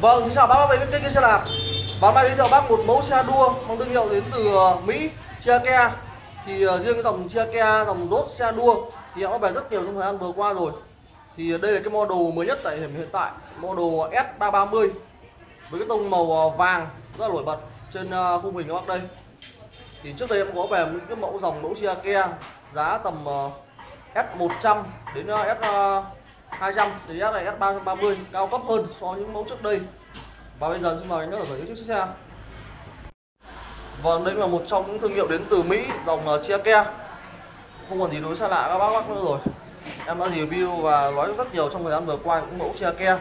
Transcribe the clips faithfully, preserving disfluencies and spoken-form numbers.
Vâng, xin chào bác về kênh xe đạp. Và hôm nay giới thiệu bác một mẫu xe đua mang thương hiệu đến từ Mỹ, Chia. Thì uh, riêng cái dòng Chia, dòng đốt xe đua thì nó về rất nhiều trong thời gian vừa qua rồi. Thì đây là cái model mới nhất tại hiện tại, model S ba ba mươi với cái tông màu vàng rất là nổi bật trên uh, khung hình các bác đây. Thì trước đây em có về những cái mẫu dòng mẫu Chia giá tầm uh, S một trăm đến uh, S hai trăm, thì S này S ba ba mươi cao cấp hơn so với những mẫu trước đây. Và bây giờ xin mời anh nhớ ở chiếc xe. Vâng, đây là một trong những thương hiệu đến từ Mỹ, dòng uh, Chia. Không còn gì đối xa lạ các bác bác nữa rồi. Em đã review và nói rất nhiều trong thời gian vừa qua những mẫu Chia.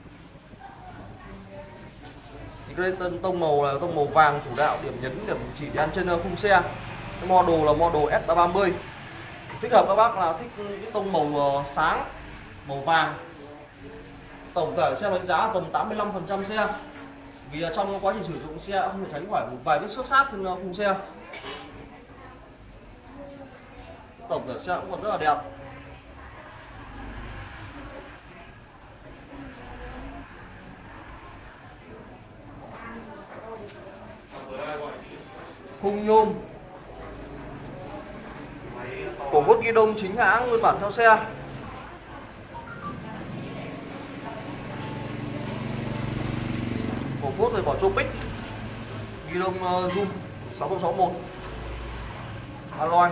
Thì cái đây tông màu là tông màu vàng chủ đạo, điểm nhấn điểm chỉ đen trên khung xe. Cái model là model S ba ba mươi. Thích hợp các bác là thích cái tông màu sáng, màu vàng. Tổng thể xe đánh giá tầm tám mươi lăm phần trăm xe. Vì trong quá trình sử dụng xe không thể tránh khỏi một vài vết xước sát trên khung xe. Tổng thể xe cũng còn rất là đẹp. Khung nhôm, cổ vuốt ghi đông chính hãng nguyên bản theo xe. Cổ vuốt rồi vỏ Tropic, ghi đông uh, zoom sáu không sáu một alloy.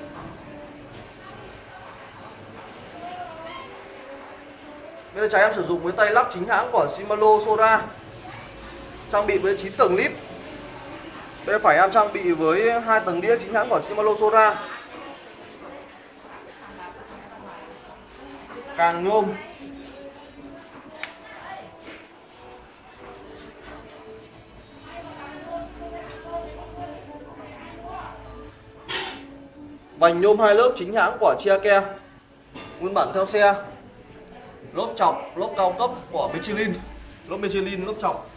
Bên tay trái em sử dụng với tay lắc chính hãng của Shimano Sora, trang bị với chín tầng lip. Bên phải em trang bị với hai tầng đĩa chính hãng của Shimano Sora. Càng nhôm. Vành nhôm hai lớp chính hãng của Chia, nguyên bản theo xe. Lốp chọc, lốp cao cấp của Michelin, lốp Michelin, lốp chọc.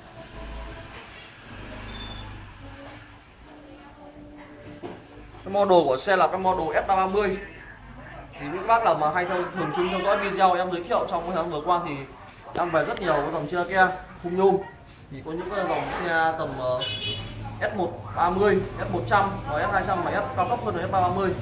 Cái model của xe là cái model S ba ba mươi. Thì những bác nào mà hay theo thường xuyên theo dõi video em giới thiệu trong thời gian vừa qua thì em về rất nhiều cái dòng Chia khung nhôm. Thì có những cái dòng xe tầm uh, S một ba mươi, S một trăm và S hai trăm mà S cao cấp hơn là S ba ba mươi.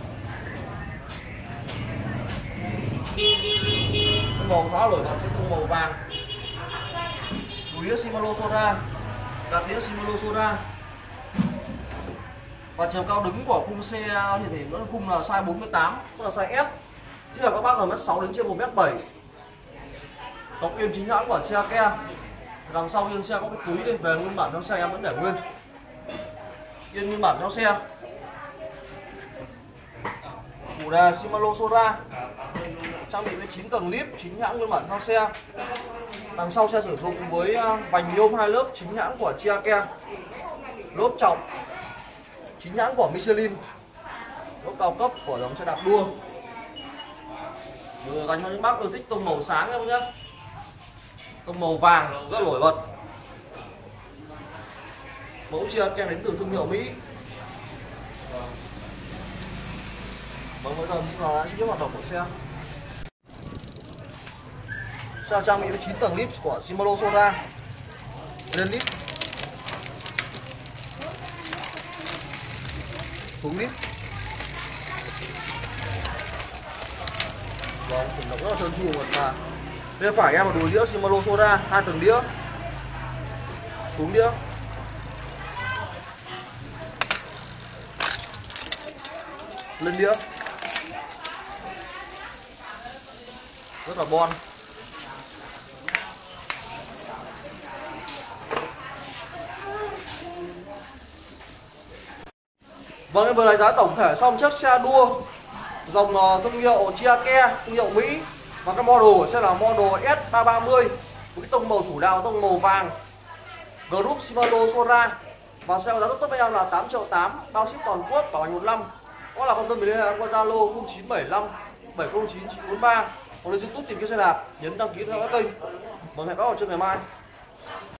Cái màu khá nổi bật cái tông màu vàng. Đùi đĩa Shimano Sora, gạt đĩa Shimano Sora. Và chiều cao đứng của khung xe thì thì nó khung là size bốn mươi tám, tức là size S. Thích hợp các bác là mét sáu đến trên một mét bảy. Cọc yên chính hãng của Chia. Đằng sau yên xe có cái túi đây, về nguyên bản trong xe em vẫn để nguyên. Yên nguyên bản trong xe. Chủ đề Shimano Sora, trang bị với chín tầng lip chính hãng nguyên bản theo xe. Đằng sau xe sử dụng với vành nhôm hai lớp chính hãng của Chia. Lốp chọc chính hãng của Michelin, lốp cao cấp của dòng xe đạp đua. Vừa dành cho những bác ưa thích tông màu sáng em nhé, tông màu vàng rất nổi bật. Mẫu Chia đến từ thương hiệu Mỹ. Vâng, bây giờ mình sẽ là chi tiết hoạt động của xe. Xe trang bị với chín tầng lip của Shimano Sora. Lên lip, xuống lip. Vâng, chuyển động rất là trơn tru mà. Bên phải em là đùi đĩa Shimano Sora, hai tầng đĩa. Xuống đĩa. Lên đĩa. Rất là bon. Vâng, em vừa đánh giá tổng thể xong chiếc xe đua dòng uh, thương hiệu Chia, thương hiệu Mỹ. Và cái model của xe là model S ba ba mươi với cái tông màu chủ đạo, tông màu vàng, group Shimano Sora. Và xe có giá rất tốt với em là tám triệu tám, bao ship toàn quốc, bảo hành một năm. Có là quan tâm mình liên hệ qua Zalo không chín bảy năm bảy không chín chín bốn ba, hoặc lên YouTube tìm kiếm xe đạp, nhấn đăng ký theo các kênh. Vâng, hẹn các bạn vào trước ngày mai.